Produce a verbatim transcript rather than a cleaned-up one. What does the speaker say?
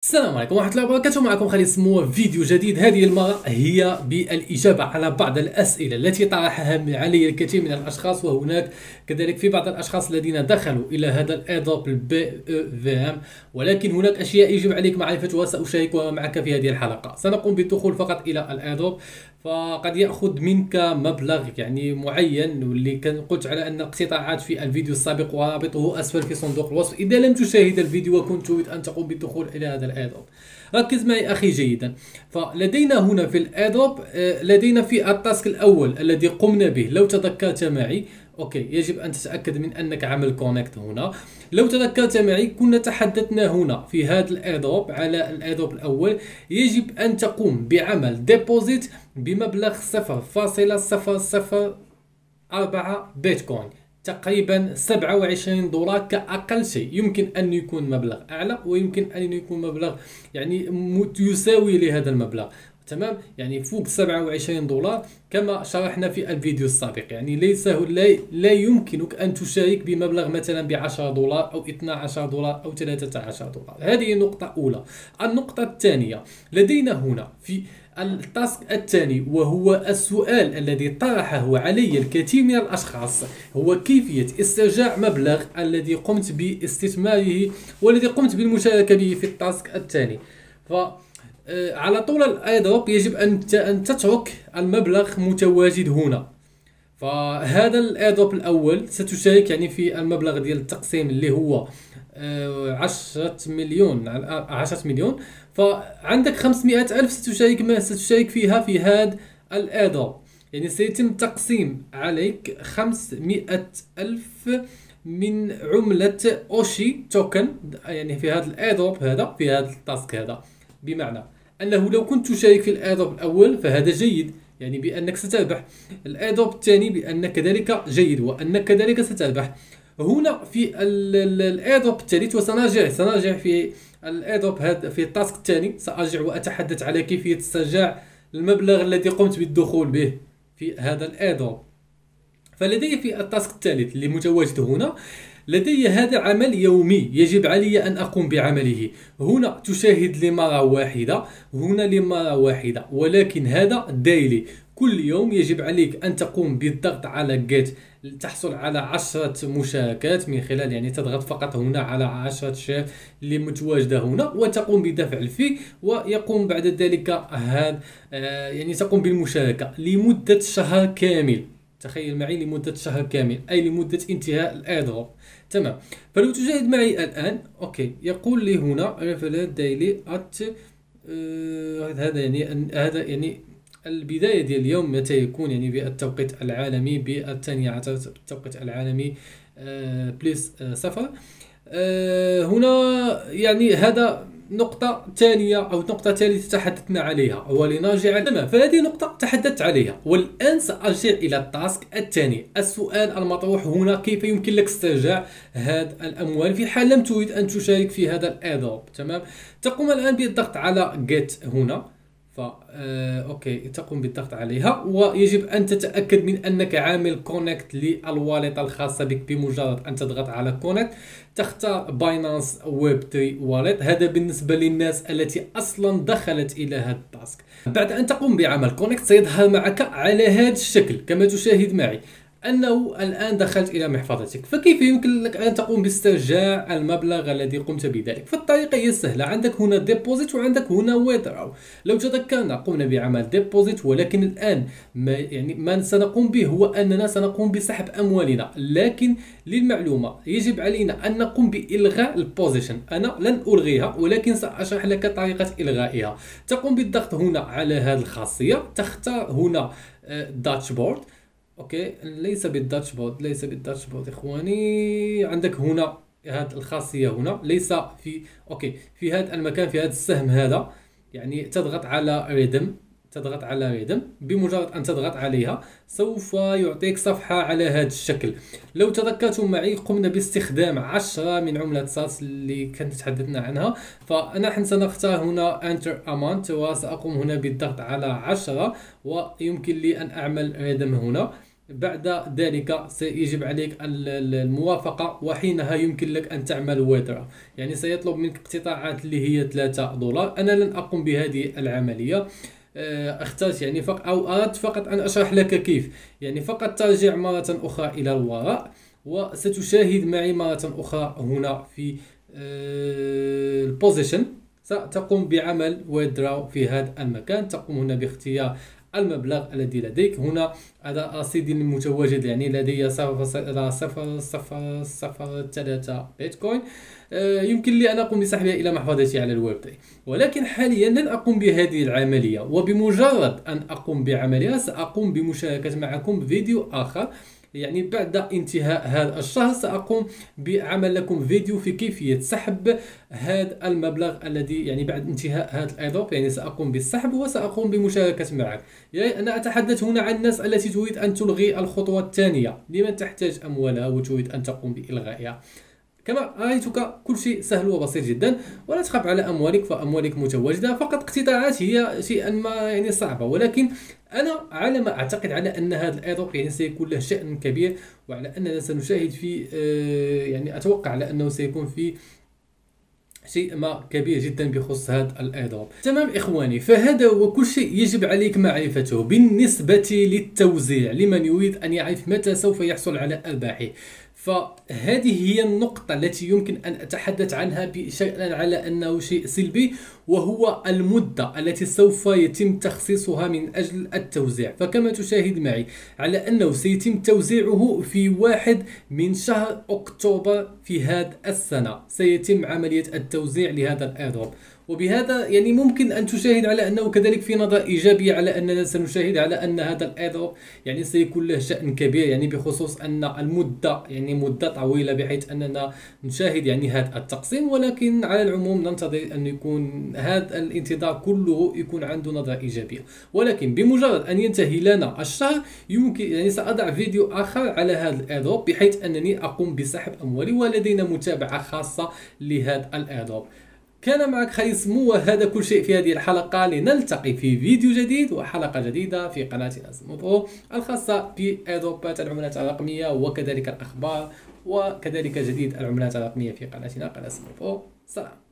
السلام عليكم ورحمة الله وبركاته. معكم خالد سمو. فيديو جديد. هذه المرة هي بالإجابة على بعض الأسئلة التي طرحها علي الكثير من الأشخاص، وهناك كذلك في بعض الأشخاص الذين دخلوا إلى هذا الإيدوب البي او في ام، ولكن هناك أشياء يجب عليك معرفتها سأشاركها معك في هذه الحلقة. سنقوم بالدخول فقط إلى الإيدوب، فقد يأخذ منك مبلغ يعني معين، واللي كان قلت على أن الاقتطاعات في الفيديو السابق ورابطه أسفل في صندوق الوصف إذا لم تشاهد الفيديو وكنت تريد أن تقوم بالدخول إلى هذا الإيدوب. ركز معي أخي جيدا. فلدينا هنا في الإيدوب لدينا في التاسك الأول الذي قمنا به، لو تذكرت معي اوكي يجب ان تتاكد من انك عامل كونكت هنا. لو تذكرت معي كنا تحدثنا هنا في هذا الايدوب على الايدوب الاول، يجب ان تقوم بعمل ديبوزيت بمبلغ صفر فاصلة صفر صفر أربعة بيتكوين، تقريبا سبعة وعشرين دولار كأقل شيء. يمكن أن يكون مبلغ أعلى ويمكن أن يكون مبلغ يعني يساوي لهذا المبلغ، تمام؟ يعني فوق سبعة وعشرين دولار كما شرحنا في الفيديو السابق. يعني ليس لا, لا يمكنك أن تشارك بمبلغ مثلا ب عشرة دولار أو اثني عشر دولار أو ثلاثة عشر دولار. هذه النقطة أولى. النقطة الثانية، لدينا هنا في التاسك الثاني وهو السؤال الذي طرحه علي الكثير من الأشخاص، هو كيفية استرجاع مبلغ الذي قمت باستثماره والذي قمت بالمشاركة به في التاسك الثاني. ف على طول الايدروب يجب ان ان تترك المبلغ متواجد هنا. فهذا الايدروب الاول ستشارك يعني في المبلغ ديال التقسيم اللي هو عشرة مليون عشرة مليون، فعندك خمسمائة ألف ستشارك ما ستشارك فيها في هذا الايدروب. يعني سيتم تقسيم عليك خمسمائة ألف من عملة اوشي توكن يعني في هذا الايدروب هذا في هذا التاسك هذا. بمعنى أنه لو كنت تشارك في الإيدروب الأول فهذا جيد، يعني بأنك ستربح. الإيدروب الثاني بأنك كذلك جيد وأنك كذلك ستربح. هنا في الإيدروب الثالث، وسنرجع سنرجع في الإيدروب هذا في التاسك الثاني، سأرجع وأتحدث على كيفية استرجاع المبلغ الذي قمت بالدخول به في هذا الإيدروب. فلدي في التاسك الثالث اللي متواجد هنا، لدي هذا عمل يومي يجب علي أن أقوم بعمله. هنا تشاهد لمرة واحدة، هنا لمرة واحدة، ولكن هذا دايلي. كل يوم يجب عليك أن تقوم بالضغط على جيت تحصل على عشرة مشاركات من خلال يعني تضغط فقط هنا على عشرة شير اللي متواجدة هنا وتقوم بدفع الفي، ويقوم بعد ذلك هذا آه يعني تقوم بالمشاركة لمدة شهر كامل. تخيل معي لمدة شهر كامل، أي لمدة انتهاء الإيدروب. تمام. فلو تشاهد معي الآن أوكي يقول لي هنا ريفرنس دايلي أت هذا يعني هذا يعني البداية ديال اليوم متى يكون يعني بالتوقيت العالمي بالثانية عشر بالتوقيت العالمي آه بليس آه صفر. آه هنا يعني هذا نقطة ثانية أو نقطة ثالثة تحدثنا عليها، ولنرجع. تمام. فهذه نقطة تحدثت عليها، والآن سأرجع إلى التاسك الثاني. السؤال المطروح هنا، كيف يمكن لك استرجاع هذه الأموال في حال لم تريد أن تشارك في هذا الإيدروب؟ تمام. تقوم الآن بالضغط على جيت هنا، ف آه، اوكي تقوم بالضغط عليها، ويجب ان تتاكد من انك عامل كونكت للواليت الخاصه بك. بمجرد ان تضغط على كونكت تختار باينانس ويب ثلاثة واليت. هذا بالنسبه للناس التي اصلا دخلت الى هذا التاسك. بعد ان تقوم بعمل كونكت سيظهر معك على هذا الشكل كما تشاهد معي أنه الآن دخلت إلى محفظتك. فكيف يمكن لك أن تقوم باسترجاع المبلغ الذي قمت بذلك؟ فالطريقة هي سهلة. عندك هنا ديبوزيت وعندك هنا ويدراو. لو تذكرنا قمنا بعمل ديبوزيت، ولكن الآن ما يعني ما سنقوم به هو أننا سنقوم بسحب أموالنا. لكن للمعلومة يجب علينا أن نقوم بإلغاء البوزيشن. أنا لن ألغيها ولكن سأشرح لك طريقة إلغائها. تقوم بالضغط هنا على هذه الخاصية، تختار هنا داشبورد. اوكي ليس بالداشبورد ليس بالداشبورد اخواني. عندك هنا هذه الخاصيه هنا، ليس في اوكي في هذا المكان في هذا السهم هذا، يعني تضغط على ريدم تضغط على ريدم. بمجرد ان تضغط عليها سوف يعطيك صفحه على هذا الشكل. لو تذكرتم معي قمنا باستخدام عشرة من عمله ساس اللي كنت تحدثنا عنها، فنحن سنختار هنا انتر اماونت وساقوم هنا بالضغط على عشرة، ويمكن لي ان اعمل ريدم هنا. بعد ذلك سيجب عليك الموافقة، وحينها يمكن لك أن تعمل ويدرا. يعني سيطلب منك اقتطاعات اللي هي ثلاثة دولار. أنا لن أقوم بهذه العملية، اخترت يعني فقط أو أردت فقط أن أشرح لك كيف. يعني فقط ترجع مرة أخرى إلى الوراء، وستشاهد معي مرة أخرى هنا في البوزيشن. ستقوم بعمل ويدراو في هذا المكان. تقوم هنا باختيار المبلغ الذي لديك. هنا هذا رصيدي المتواجد، يعني لدي صفر صفر صفر صفر ثلاثة بيتكوين. يمكن لي أن أقوم بسحبها إلى محفظتي على الويب داي، ولكن حاليا لن أقوم بهذه العملية. وبمجرد أن أقوم بعملها سأقوم بمشاركة معكم فيديو آخر. يعني بعد انتهاء هذا الشهر سأقوم بعمل لكم فيديو في كيفية سحب هذا المبلغ الذي يعني بعد انتهاء هذا الايدروب. يعني سأقوم بالسحب وسأقوم بمشاركة معك. يعني أنا أتحدث هنا عن الناس التي تريد أن تلغي الخطوة الثانية، لمن تحتاج أموالها وتريد أن تقوم بإلغائها. كما رأيتك كل شيء سهل وبسيط جدا، ولا تخاف على أموالك، فأموالك متواجدة. فقط اقتطاعات هي شيئا ما يعني صعبة، ولكن أنا على ما أعتقد على أن هذا الإيدروب يعني سيكون له شأن كبير، وعلى أننا سنشاهد في يعني أتوقع على أنه سيكون في شيء ما كبير جدا بخصوص هذا الايدروب. تمام إخواني، فهذا هو كل شيء يجب عليك معرفته بالنسبة للتوزيع لمن يريد أن يعرف متى سوف يحصل على أرباحه. فهذه هي النقطة التي يمكن أن أتحدث عنها بشيء على أنه شيء سلبي، وهو المدة التي سوف يتم تخصيصها من أجل التوزيع. فكما تشاهد معي على أنه سيتم توزيعه في واحد من شهر أكتوبر في هذه السنة، سيتم عملية التوزيع لهذا الإيدروب. وبهذا يعني ممكن أن تشاهد على أنه كذلك في نظرة إيجابية، على أننا سنشاهد على أن هذا الإيدروب يعني سيكون له شأن كبير، يعني بخصوص أن المدة يعني مدة طويلة بحيث أننا نشاهد يعني هذا التقسيم. ولكن على العموم ننتظر أن يكون هذا الانتظار كله يكون عنده نظرة إيجابية. ولكن بمجرد أن ينتهي لنا الشهر يمكن يعني سأضع فيديو آخر على هذا الإيدروب، بحيث أنني أقوم بسحب أموالي، ولدينا متابعة خاصة لهذا الإيدروب. كان معك خالد سمو، وهذا كل شيء في هذه الحلقة. لنلتقي في فيديو جديد وحلقة جديدة في قناتنا سمو برو الخاصة بإيدروبات العملات الرقمية، وكذلك الأخبار، وكذلك جديد العملات الرقمية في قناتنا قناة سمو برو. سلام.